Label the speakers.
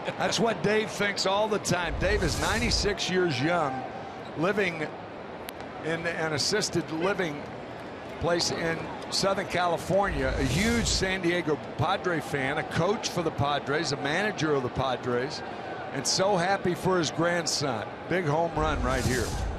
Speaker 1: That's what Dave thinks all the time. Dave is 96 years young, living in an assisted living place in Southern California, a huge San Diego Padre fan, a coach for the Padres, a manager of the Padres, and so happy for his grandson. Big home run right here.